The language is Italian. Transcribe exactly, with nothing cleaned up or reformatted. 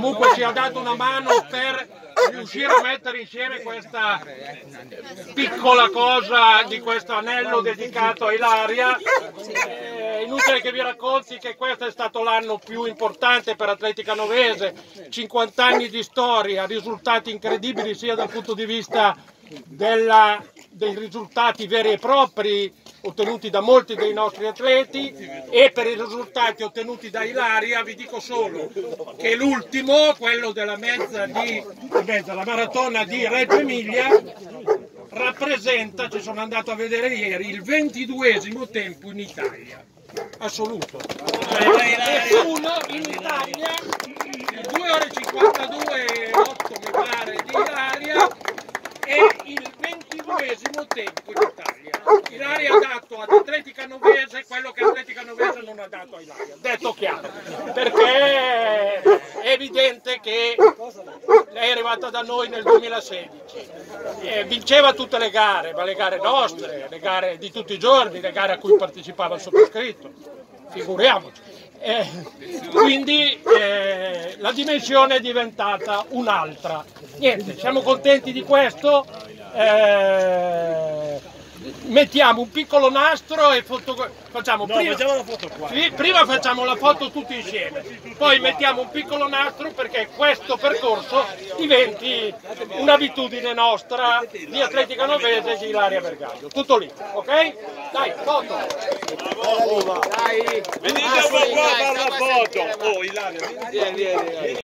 comunque ci ha dato una mano per riuscire a mettere insieme questa piccola cosa di questo anello dedicato a Ilaria. È inutile che vi racconti che questo è stato l'anno più importante per Atletica Novese, cinquanta anni di storia, risultati incredibili sia dal punto di vista della, dei risultati veri e propri ottenuti da molti dei nostri atleti, e per i risultati ottenuti da Ilaria vi dico solo che l'ultimo, quello della mezza di mezza, la maratona di Reggio Emilia, rappresenta, ci sono andato a vedere ieri, il ventiduesimo tempo in Italia assoluto. Cioè, nessuno in Italia, il due ore cinquantadue e otto mi pare di Ilaria, è il ventiduesimo tempo in Italia. Ilaria ha dato ad Atletica Novese quello che Atletica Novese non ha dato a Ilaria, detto chiaro, perché è evidente che lei è arrivata da noi nel duemilasedici, e vinceva tutte le gare, ma le gare nostre, le gare di tutti i giorni, le gare a cui partecipava il sottoscritto, figuriamoci. Eh, quindi eh, la dimensione è diventata un'altra. Niente, siamo contenti di questo. Eh, mettiamo un piccolo nastro e facciamo, no, prima, facciamo la foto qua. Sì, prima facciamo la foto tutti insieme, poi mettiamo un piccolo nastro perché questo percorso diventi un'abitudine nostra di Atletica Novese e di Ilaria Vergaglio. Tutto lì, ok? Dai, foto! Dai! Venite qua a fare la foto! Oh, Ilaria, vieni, vieni.